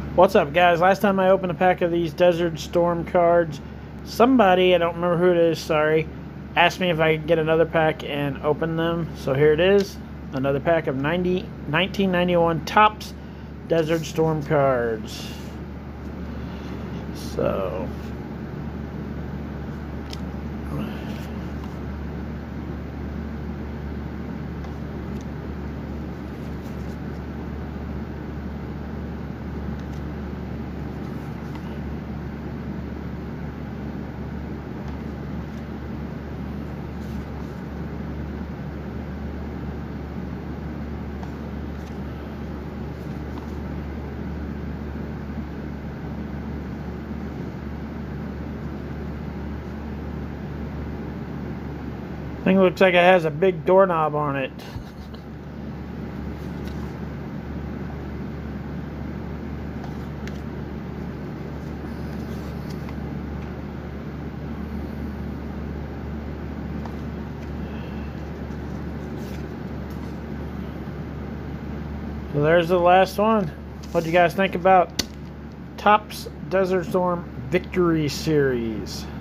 What's up, guys? Last time I opened a pack of these Desert Storm cards, somebody, I don't remember who it is, sorry, asked me if I could get another pack and open them. So here it is, another pack of 1991 Topps Desert Storm cards. So thing looks like it has a big doorknob on it. So there's the last one. What do you guys think about Topps Desert Storm Victory Series?